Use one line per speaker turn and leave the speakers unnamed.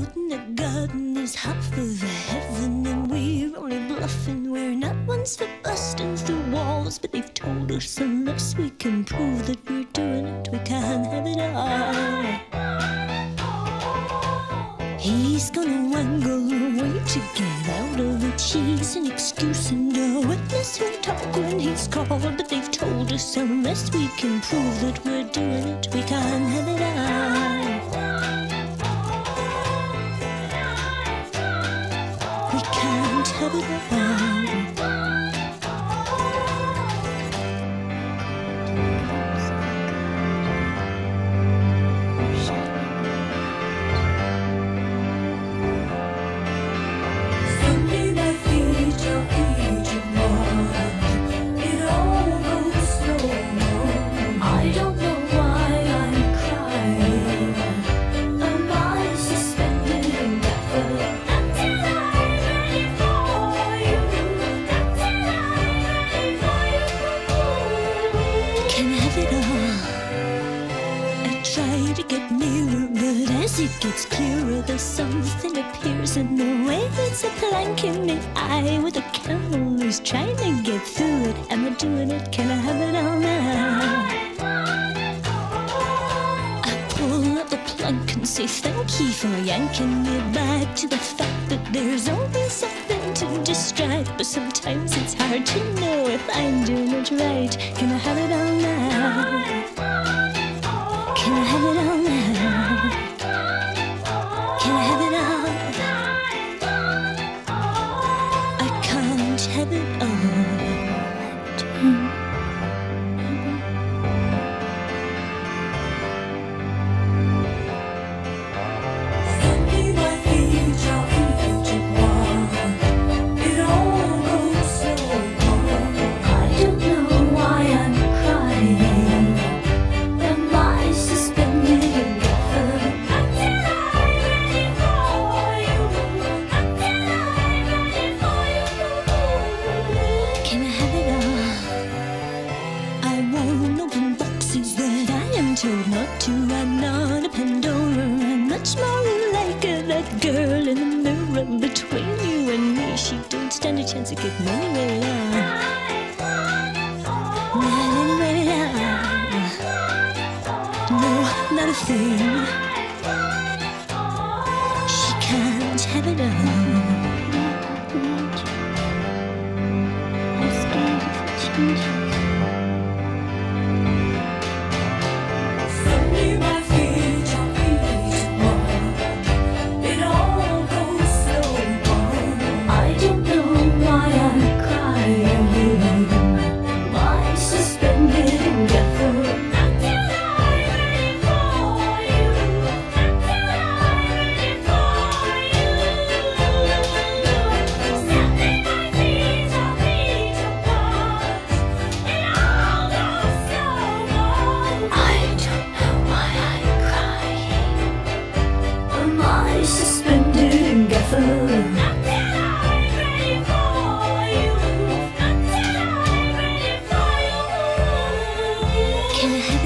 in the garden is half of the heaven, and we're only bluffing. We're not ones for busting through walls, but they've told us unless we can prove that we're doing it, we can't have it all. He's gonna wangle away to get out of it. She's an excuse and a witness who'll talk when he's called, but they've told us unless we can prove that we're doing it, we can't have it all. We can't have it all. It gets clearer, there's something appears in the way. It's a plank in the eye with a candle who's trying to get through it. Am I doing it? Can I have it all now? I pull up the plug and say thank you for yanking me back to the fact that there's always something to distract. But sometimes it's hard to know if I'm doing it right. Can I have it all now? Can I have it all now? Can I have it all? I can't have it all. Sunday, my feet are eating one. It all goes so wrong. I don't know why I'm crying. Am I suspended in Gaffa? Told not to, I'm not a Pandora. I'm much more like that girl in the mirror between you and me. She don't stand a chance of getting anywhere now. Not anywhere now. No, not a thing. She can't have it all. I'm scared of change. Can I have